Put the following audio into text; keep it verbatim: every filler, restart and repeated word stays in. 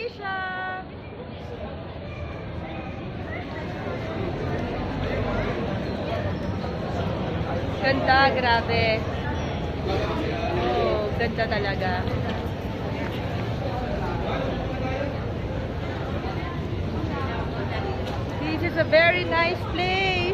Alicia! Ganda, grabe. Oh, ganda talaga. This is a very nice place.